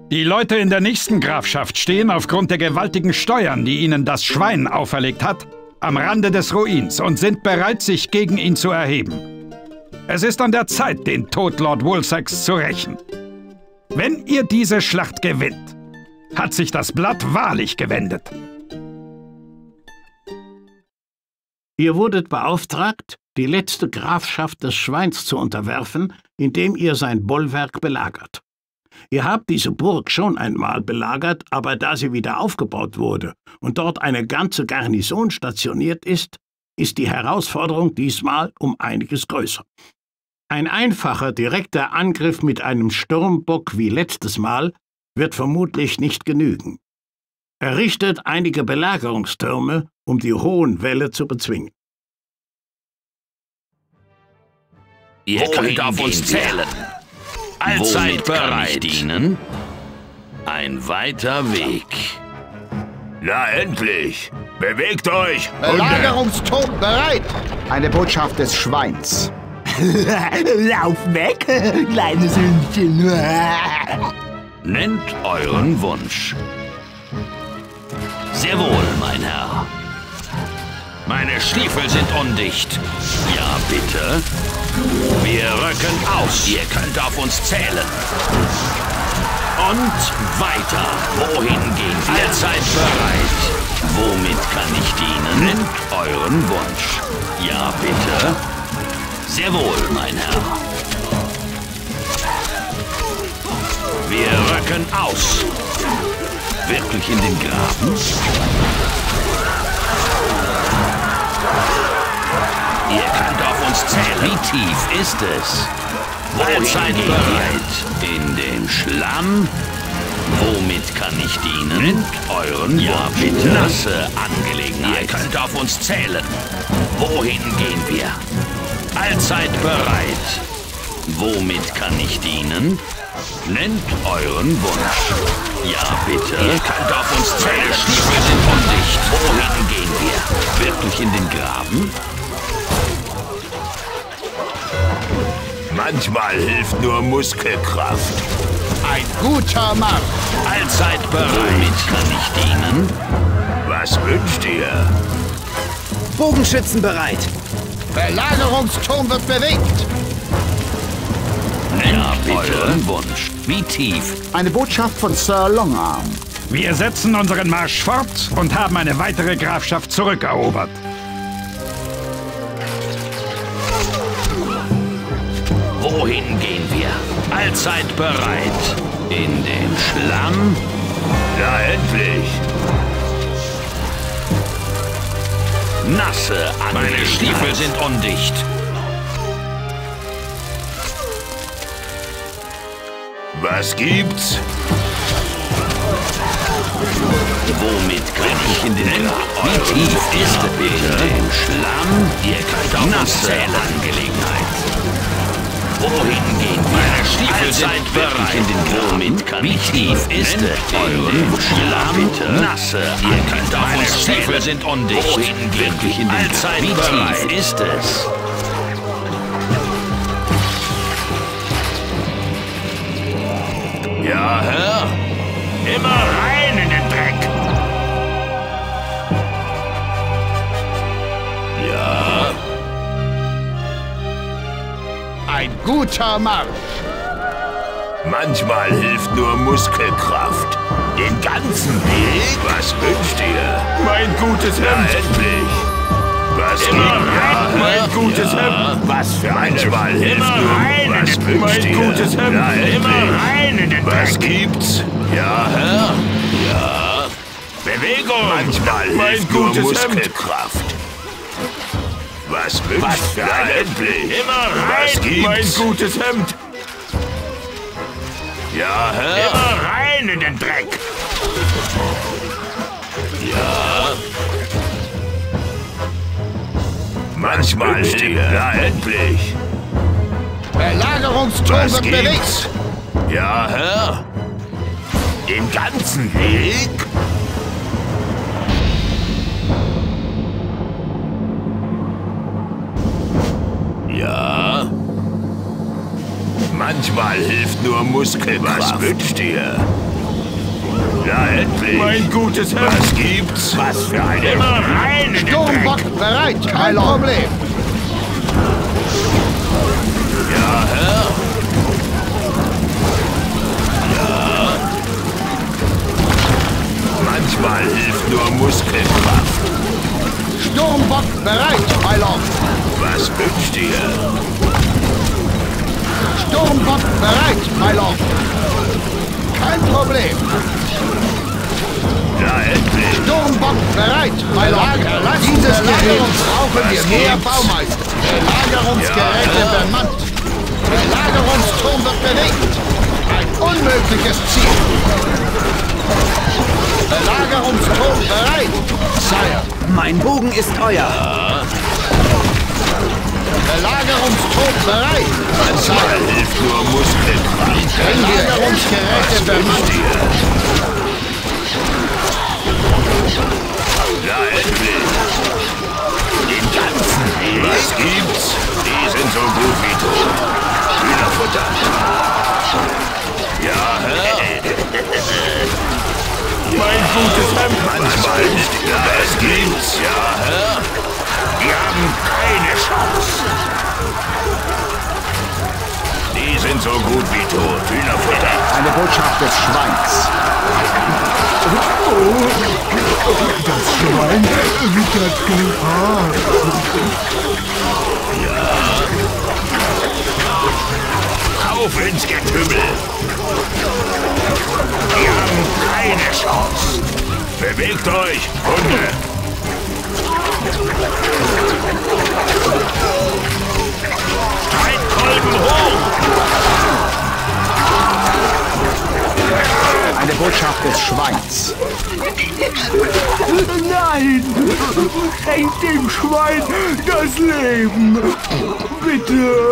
Die Leute in der nächsten Grafschaft stehen aufgrund der gewaltigen Steuern, die ihnen das Schwein auferlegt hat, am Rande des Ruins und sind bereit, sich gegen ihn zu erheben. Es ist an der Zeit, den Tod Lord Wulfsax zu rächen. Wenn ihr diese Schlacht gewinnt, hat sich das Blatt wahrlich gewendet. Ihr wurdet beauftragt, die letzte Grafschaft des Schweins zu unterwerfen, indem ihr sein Bollwerk belagert. Ihr habt diese Burg schon einmal belagert, aber da sie wieder aufgebaut wurde und dort eine ganze Garnison stationiert ist, ist die Herausforderung diesmal um einiges größer. Ein einfacher, direkter Angriff mit einem Sturmbock wie letztes Mal wird vermutlich nicht genügen. Errichtet einige Belagerungstürme, um die hohen Wälle zu bezwingen. Ihr könnt auf uns zählen. Allzeit bereit. Dienen? Ein weiter Weg. Na endlich! Bewegt euch! Belagerungsturm bereit! Eine Botschaft des Schweins. Lauf weg, kleines Hündchen! Nennt euren Wunsch. Sehr wohl, mein Herr. Meine Stiefel sind undicht. Ja, bitte. Wir rücken aus. Ihr könnt auf uns zählen. Und weiter. Wohin gehen wir? Allzeit bereit. Womit kann ich dienen? Nennt euren Wunsch. Ja, bitte. Sehr wohl, mein Herr. Wir rücken aus. Wirklich in den Graben? Ihr könnt auf uns zählen. Wie tief ist es? Allzeit bereit. In den Schlamm? Womit kann ich dienen? Nennt euren Wunsch. Bitte. Nasse Angelegenheit. Ihr könnt auf uns zählen. Wohin gehen wir? Allzeit bereit. Womit kann ich dienen? Nennt euren Wunsch. Ja, bitte. Ihr könnt auf uns zählen. Meine Stiefel sind undicht. Wohin gehen wir? Wirklich in den Graben? Manchmal hilft nur Muskelkraft. Ein guter Mann! Allzeit bereit. Womit kann ich dienen? Was wünscht ihr? Bogenschützen bereit! Belagerungsturm wird bewegt! Nennt euren Wunsch. Wie tief? Eine Botschaft von Sir Longarm. Wir setzen unseren Marsch fort und haben eine weitere Grafschaft zurückerobert. Wohin gehen wir? Allzeit bereit. In den Schlamm? Na endlich! Nasse Angelegenheit. Meine Stiefel sind undicht. Was gibt's? Womit kann ich in den Graben? Wie tief ist es bitte? In den Schlamm? Ihr könnt auf uns zählen. Angelegenheit. Wohin gehen wir? Meine Stiefel sind bereit. In den Graben. Womit kann ich tief ist es? Euren Schlamm? Bitte. Nasse. Ihr könnt auf uns zählen. Stiefel sind undicht. Wohin gehen wir? In den Graben. Wie tief ist es? Ja, Herr? Immer rein in den Dreck! Ja? Ein guter Mann! Manchmal hilft nur Muskelkraft. Den ganzen Weg? Was wünscht ihr? Mein gutes Hemd! Na endlich! Was Immer geht? Ja, Mein gutes ja. Hemd! Was für Manchmal hilft Immer nur... rein in Was den- wünscht mein ihr? gutes Hemd. Na endlich! Immer rein in den Was Dreck! gibt's? Ja, Herr? Ja? Bewegung! Manchmal Mein hilft nur gutes Hemd. Muskelkraft. Was wünscht ihr? Na endlich! Immer Was rein! gibt's? Mein gutes Hemd! Ja, Herr? Immer rein in den Dreck! Ja? Manchmal hilft ihr. Na endlich! Belagerungsturm Was wird gibt's? bewegt! Ja, Herr? Den ganzen Weg? Ja? Manchmal hilft nur Muskelkraft. Was wünscht ihr? Ja, endlich. Mein gutes Hemd. Was gibt's? Was für eine... Immer rein in den Sturmbock Dreck. bereit, kein Problem. Ja, Herr. Manchmal hilft nur Muskelkraft. Sturmbock bereit, my Lord. Was wünscht ihr? Sturmbock bereit, my Lord. Kein Problem. Ja, endlich. Sturmbock bereit, my Lord. Dieses Gerät brauchen wir mehr Baumeister. Belagerungsgeräte bemannt. Belagerungsturm wird bewegt. Ein unmögliches Ziel. Belagerungsturm bereit, Sire. Mein Bogen ist euer. Belagerungsturm bereit, Manchmal Sire. hilft nur Muskelkraft. Belagerungsgeräte bemannt. Ja, endlich. Den ganzen Weg. Was gibt's? Die sind so gut wie tot. Hühnerfutter. Ja, Herr. Mein gutes Hemd. Manchmal nicht. Ja, es gibt's. Ja, Herr. Die haben keine Chance. Die sind so gut wie tot. Hühnerfutter. Eine Botschaft des Schweins. Auf ins Getümmel. Die haben keine Chance. Bewegt euch, Hunde. Streitkolben hoch. Eine Botschaft des Schweins. Nein! Schenkt dem Schwein das Leben! Bitte!